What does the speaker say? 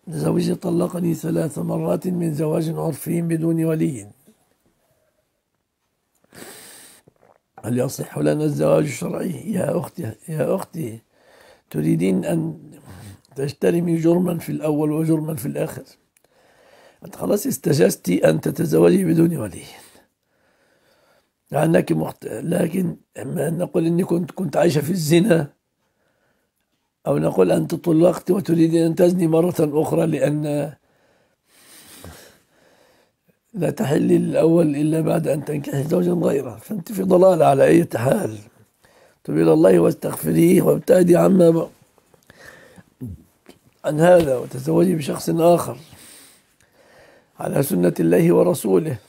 زوجي طلقني 3 مرات من زواج عرفي بدون ولي، هل يصح لنا الزواج الشرعي؟ يا أختي تريدين أن تجترمي جرما في الأول وجرما في الآخر. أنت خلاص استجزت أن تتزوجي بدون ولي، لأنك لكن إما أن نقول إني كنت عايشة في الزنا، أو نقول أنت طلقت وتريدين أن تزني مرة أخرى لأن لا تحل الأول إلا بعد أن تنكحي زوجا غيره، فأنت في ضلال على أي حال. توبي إلى الله واستغفريه وابتعدي عن هذا وتزوجي بشخص آخر على سنة الله ورسوله.